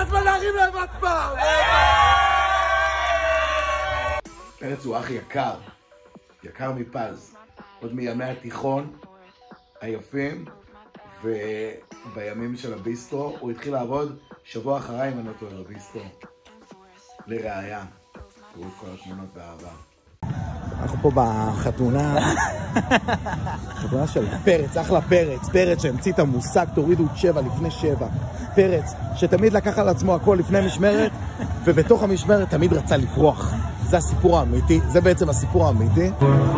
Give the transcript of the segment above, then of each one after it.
הזמן להרים להם עוד פעם! פרץ הוא אח יקר, יקר מפז, עוד מימי התיכון היפים, ובימים של הביסטרו הוא התחיל לעבוד שבוע אחריי אם אני לא טועה בביסטרו. לראיה, תראו את כל התמונות באהבה. אנחנו פה בחתונה, חתונה של פרץ, אחלה פרץ, פרץ שהמציא את המושג תורידו את 7 לפני 7. פרץ שתמיד לקח על עצמו הכל לפני משמרת, ובתוך המשמרת תמיד רצה לפרוח. זה הסיפור האמיתי, זה בעצם הסיפור האמיתי.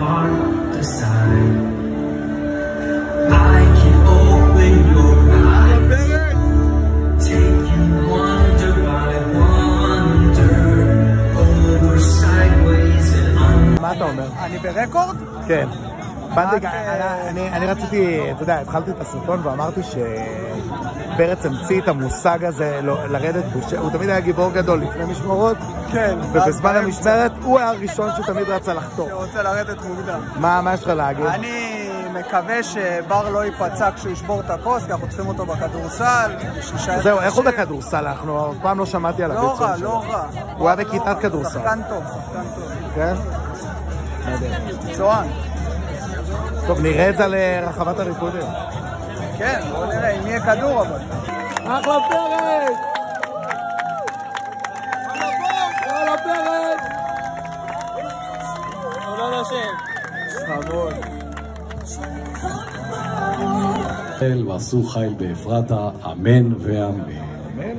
מה אתה אומר? אני ברקורד? כן. אני רציתי, אתה יודע, התחלתי את הסרטון ואמרתי שפרץ המציא את המושג הזה לרדת, הוא תמיד היה גיבור גדול לפני משמרות, כן. ובזמן המשמרת הוא היה הראשון שתמיד רצה לחתור. שרוצה לרדת מוקדם. מה יש לך להגיד? אני מקווה שבר לא ייפצע כשהוא ישבור את הכוס, כי אנחנו צריכים אותו בכדורסל. זהו, איך הוא בכדורסל? אנחנו אף פעם לא שמעתי על הביצוע שלו. לא רע. הוא היה בכיתת כדורסל. שחקן טוב. כן? צוען. טוב, נראה את זה לרחבת הריקודים. כן, בוא נראה, אם יהיה כדור אבל. אחלה פרץ! אחלה פרץ! הוא לא נושם. חמוד. ועשו חיל באפרתה, אמן ואמן. אמן.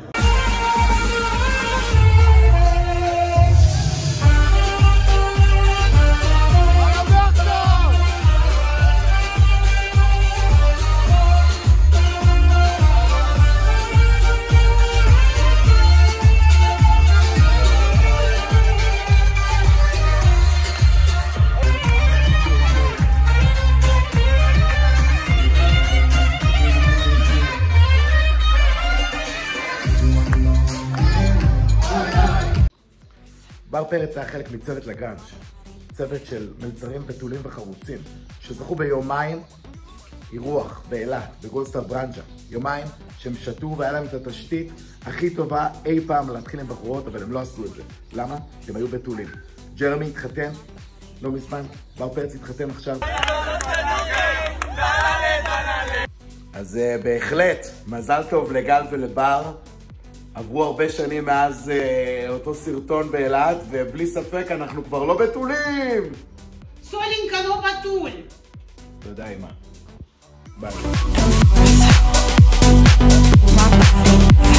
בר פרץ היה חלק מצוות לגאנץ', צוות של מלצרים בתולים וחרוצים, שזכו ביומיים אירוח באילת, בגולדסטאר ברנג'ה. יומיים שהם שתו והיה להם את התשתית הכי טובה אי פעם להתחיל עם בחורות, אבל הם לא עשו את זה. למה? הם היו בתולים. ג'רמי התחתן לא מזמן, בר פרץ התחתן עכשיו. אז בהחלט, מזל טוב לגל ולבר. עברו הרבה שנים מאז אותו סרטון באילת, ובלי ספק אנחנו כבר לא בתולים! סולינקה לא בתול! תודה אמא. ביי.